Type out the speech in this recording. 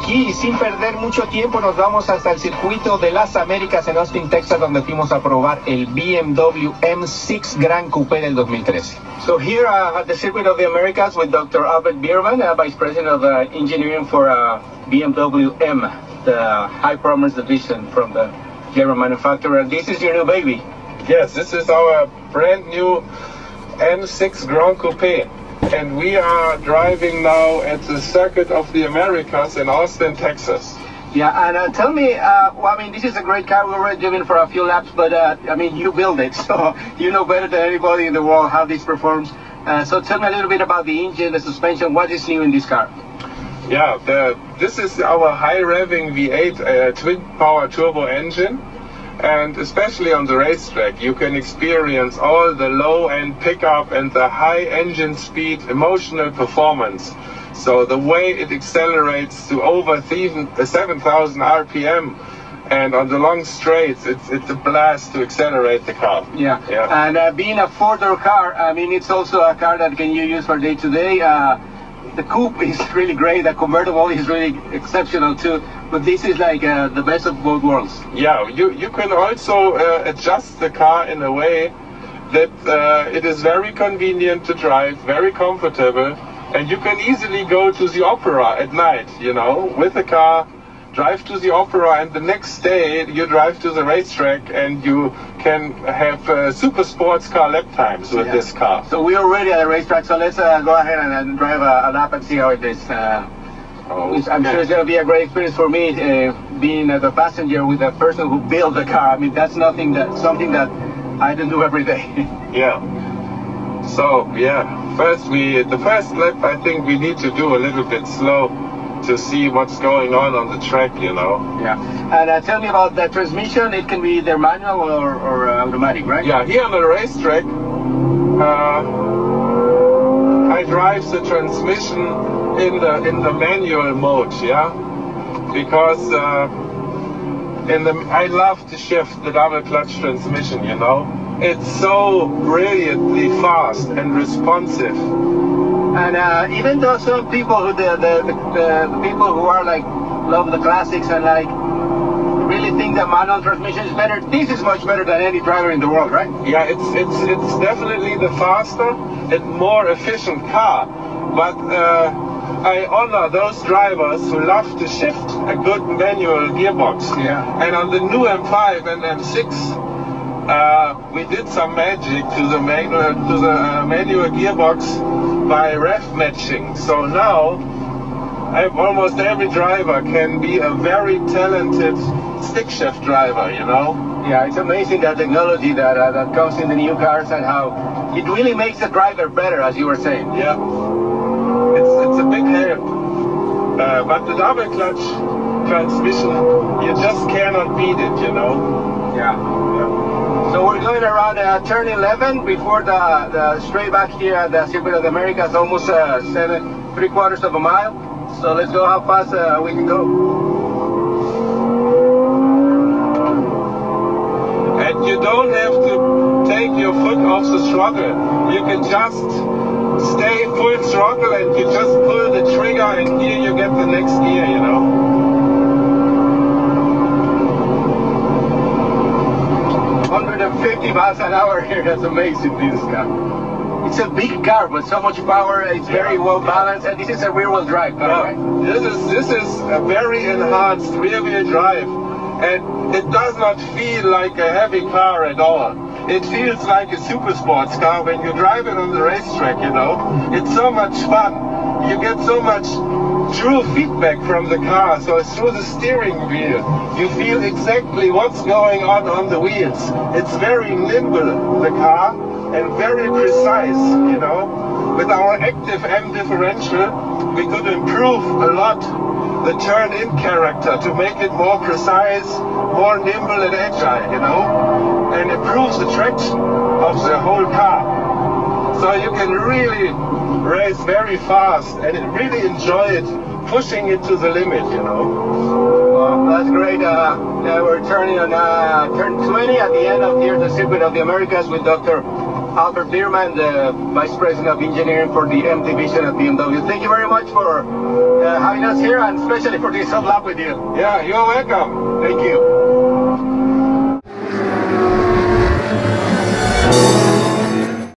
aquí y sin perder mucho tiempo nos vamos hasta el circuito de las Américas en Austin, Texas, donde fuimos a probar el BMW M6 Gran Coupé del 2013. So here at the circuit of the Americas with Dr. Albert Biermann, Vice President of Engineering for BMW M, the high performance division from the German manufacturer. This is your new baby. Yes, this is our brand new M6 Grand Coupé. And we are driving now at the Circuit of the Americas in Austin, Texas. Yeah, and tell me, well, I mean, this is a great car. We've already driven for a few laps, but I mean, you build it, so you know better than anybody in the world how this performs. So tell me a little bit about the engine, the suspension. What is new in this car? Yeah, this is our high-revving V8 twin-power turbo engine. And especially on the racetrack, you can experience all the low-end pickup and the high engine speed, emotional performance. So the way it accelerates to over 7,000 RPM, and on the long straights, it's a blast to accelerate the car. Yeah. And being a four-door car, I mean, it's also a car that can you use for day-to-day. The coupe is really great. The convertible is really exceptional too. But this is like the best of both worlds. Yeah, you can also adjust the car in a way that it is very convenient to drive, very comfortable, and you can easily go to the opera at night, you know, with the car, drive to the opera, and the next day you drive to the racetrack and you can have super sports car lap times with this car. So we're already at the racetrack, so let's go ahead and drive a lap and see how it is. I'm sure it's going to be a great experience for me, being the passenger with the person who built the car. I mean, that's something that I don't do every day. Yeah. So, yeah, the first lap I think we need to do a little bit slow to see what's going on the track, you know. Yeah. And tell me about the transmission. It can be either manual or automatic, right? Yeah, here on the racetrack, I drive the transmission in the manual mode, yeah, because I love to shift the double clutch transmission, you know. It's so brilliantly fast and responsive. And even though some people who the people who are like love the classics and like really think that manual transmission is better, this is much better than any driver in the world, right? Yeah, it's definitely the faster and more efficient car. But I honor those drivers who love to shift a good manual gearbox. Yeah. And on the new M5 and M6. We did some magic to the manual gearbox by rev matching. So now almost every driver can be a very talented stick shift driver, you know? Yeah, it's amazing that technology that comes in the new cars and how it really makes the driver better, as you were saying. Yeah, it's a big help. But the double clutch transmission, you just cannot beat it, you know? Yeah. So we're going around turn 11 before the straight back here at the Circuit of the Americas, almost 3/4 of a mile. So let's go how fast we can go. And you don't have to take your foot off the throttle. You can just stay full throttle and you just pull the trigger and here you get the next gear, you know. 150 miles an hour here, that's amazing, this car. It's a big car, but so much power, it's very well balanced, and this is a rear-wheel drive car, right? This is a very enhanced rear-wheel drive, and it does not feel like a heavy car at all. It feels like a super sports car when you drive it on the racetrack, you know. It's so much fun. You get so much true feedback from the car, so through the steering wheel you feel exactly what's going on the wheels. It's very nimble, the car, and very precise, you know. With our active M differential we could improve a lot the turn-in character to make it more precise, more nimble and agile, you know, and improves the traction of the whole car. So you can really race very fast and really enjoy it, pushing it to the limit, you know. Well, that's great. We're turning on turn 20 at the end of here, the Circuit of the Americas with Dr. Albert Bierman, the Vice President of Engineering for the M Division at BMW. Thank you very much for having us here, and especially for this hot lap with you. Yeah, you're welcome. Thank you.